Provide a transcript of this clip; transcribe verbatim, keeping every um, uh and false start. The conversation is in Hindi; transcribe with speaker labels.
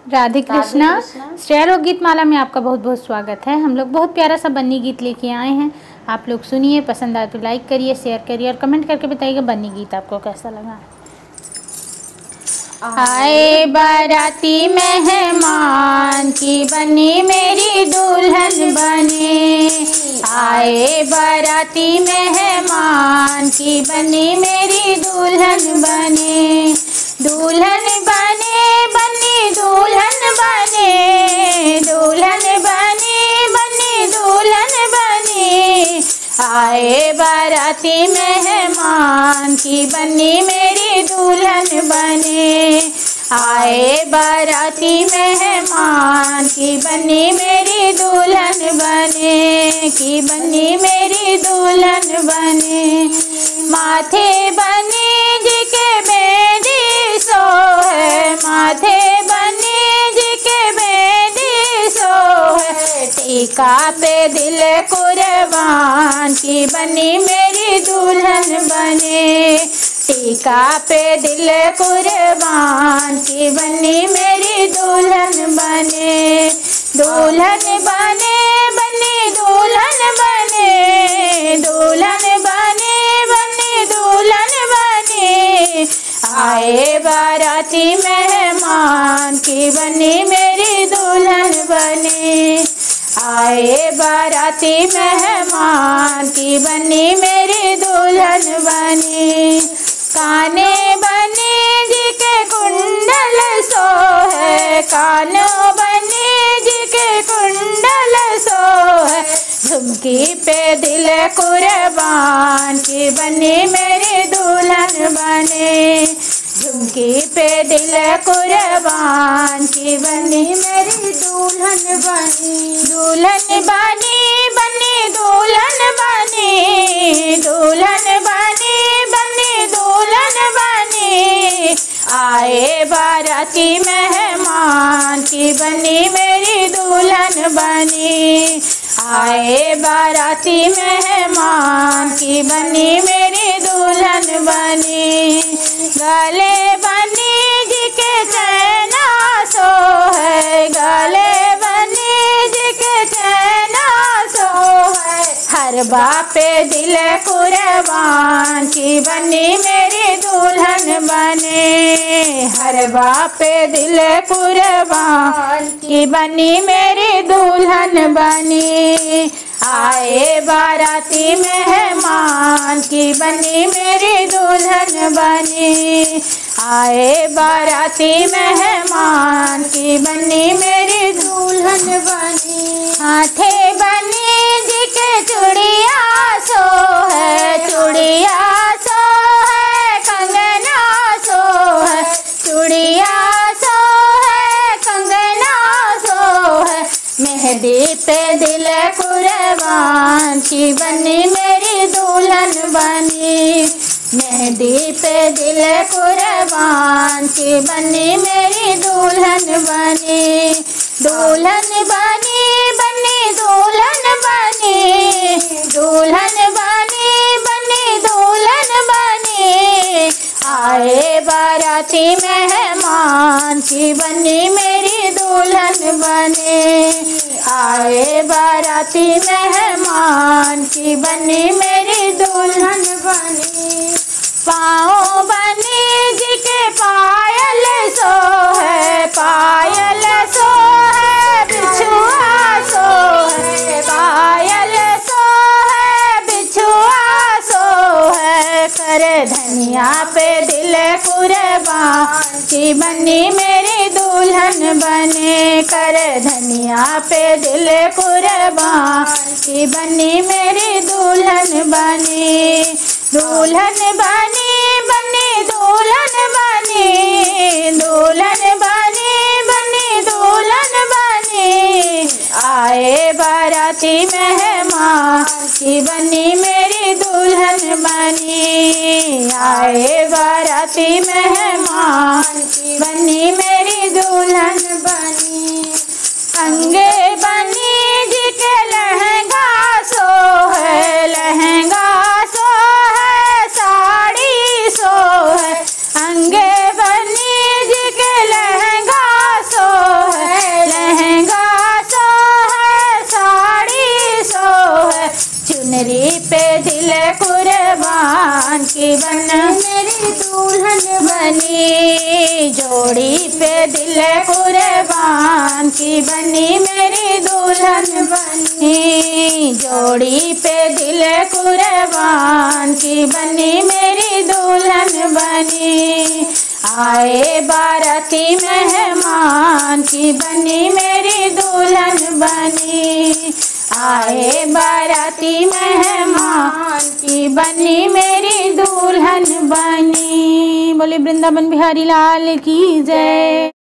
Speaker 1: राधे कृष्णा। श्रेया लोक गीत माला में आपका बहुत बहुत स्वागत है। हम लोग बहुत प्यारा सा बन्नी गीत लेके आए हैं। आप लोग सुनिए, पसंद आए तो लाइक करिए, शेयर करिए और कमेंट करके बताइएगा बन्नी गीत आपको कैसा लगा। आए बाराती मेहमान की बनी मेरी दुल्हन बने, आए बाराती मेहमान की बनी मेरी दुल्हन बने, दुल्हन बने बनी दुल्हन बने, दुल्हन बनी बनी दुल्हन बने, आए बाराती मेहमान की बनी मेरी दुल्हन बने, आए बाराती मेहमान की बनी मेरी दुल्हन बने, की बनी मेरी दुल्हन बने, माथे बनी जी के बेदी सो है, माथे बनी जी के बेदी सो है, टीका पे दिल कुर्बान की बनी मेरी दुल्हन बने, टीका पे दिल कुर्बान की बनी मेरी दुल्हन बने, दुल्हन बने बनी दुल्हन बने, दुल्हन बने बनी दुल्हन बने, आए बाराती मेहमान की बनी मेरी दुल्हन बने, आए बाराती मेहमान की बनी मेरी दुल्हन बनी, काने बने जी के कुंडल सो है, कानों बने जी के कुंडल सो है, झुमकी पे दिल कुर्बान की बनी मेरी दुल्हन बने, झुमकी पे दिल कुर्बान की बनी मेरी दुल्हन बनी, दुल्हन बनी बनी दुल्हन बनी, दुल्हन बनी बनी दुल्हन बनी, आए बाराती मेहमान की बनी मेरी दुल्हन बनी, आए बाराती मेहमान की बनी मेरी दुल्हन बनी, गले बनी जी के चैना सो है, गले बनी जी के चैना सो है, हर बापे दिल कुर्बान की बनी मेरी दुल्हन बने, हर बापे दिल कुर्बान की बनी मेरी दुल्हन बनी, आए बाराती मेहमान की बनी मेरी दुल्हन बनी, आए बाराती मेहमान की बनी मेरी दुल्हन बनी, हाथे बनी जी के चूड़िया सो है, चूड़िया सो है, कंगना सो है, चूड़िया सो है, कंगना सो है, मेहंदी पे दिल कुर्बान की बनी मेरी दुल्हन बनी, मेहंदी पे दिल कुर्बान की बनी मेरी दुल्हन बनी, दुल्हन बनी बनी दुल्हन बनी, दुल्हन बनी बनी दुल्हन बनी, आए बाराती मेहमान की बनी मेरी दुल्हन बने, आए बाराती मेहमान की बनी मेरी दुल्हन बनी, पाँव बनी जी के पायल सो है, पायल सो है, बिछुआ सो है, पायल सो है, बिछुआ सो है, कर धनिया पे दिल कुर्बान की बनी मेरी दुल्हन बने, कर धनिया पे दिल कुर्बान की बनी मेरी दुल्हन बनी, दुल्हन बनी बनी दुल्हन बनी, दुल्हन बनी बनी दुल्हन बनी, आए बाराती मेहमान की बनी मेरी दुल्हन बनी, आए बाराती मेहमान की बनी मेरी दुल्हन बनी, अंगे बनी जी के लहंगा सो है, लहंगा सो है, साड़ी सो है, अंगे बनी जी के लहंगा सो बनी मेरी दुल्हन बनी, जोड़ी पे दिल कुर्बान की बनी मेरी दुल्हन बनी, जोड़ी पे दिल कुर्बान की बनी मेरी दुल्हन बनी। आए बाराती मेहमान की बनी मेरी दुल्हन बनी, आए बाराती मेहमान की बनी मेरी दुल्हन बनी। बोले वृंदावन बिहारी लाल की जय।